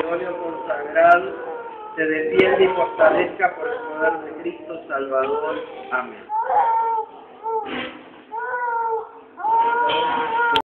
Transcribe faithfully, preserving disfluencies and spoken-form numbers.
matrimonio consagrado se defiende y fortalezca por el poder de Cristo Salvador. Amén.